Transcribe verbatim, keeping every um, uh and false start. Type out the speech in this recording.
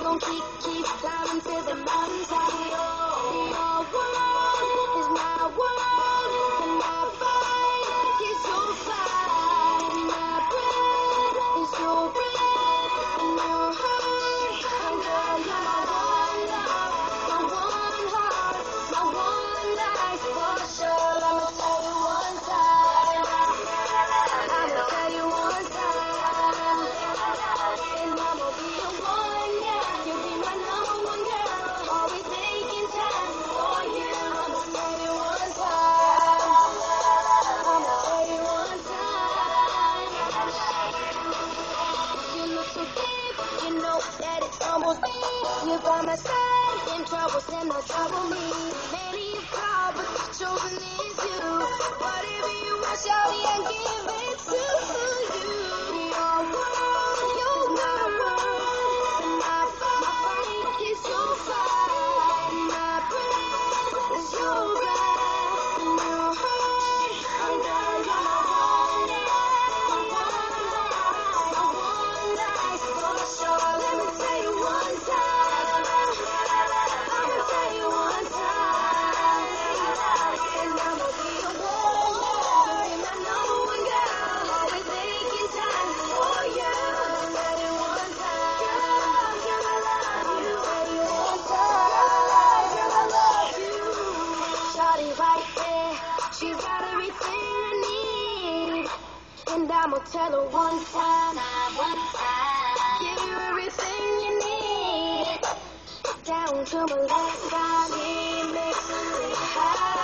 gon' keep, keep climbing to the mountaintop. Your world is my world, and my fight is your fight. My breath is your breath, and your heart. And girl, you're my one love, my one heart, my one life for sure. I'ma tell you one time, I'ma tell you one time, and I'ma be your one, yeah. You'll be my number one girl, always making time for you. I'ma tell you one time, I'ma tell you one time. You look so deep, you know that it's almost me. You're by my side, in troubles and no trouble me. Many have called, but the chosen is you. Whatever you want, shawty, I give it to you. Your world, you're my world, and my fight is your fight. My breath is your breath, and your heart. And girl, you're my one life, my one life, my one life for sure. Let me tell you one time, I'ma tell you one time, and I'ma be your one girl, you're my number one girl, always making time for you. I'ma tell you one time, girl, I love you. Tell you one time, girl, I love you. Shawty right there, she got everything I need, and I'ma tell her one time, one time, give you everything you need, down to my last dime. He makes me high.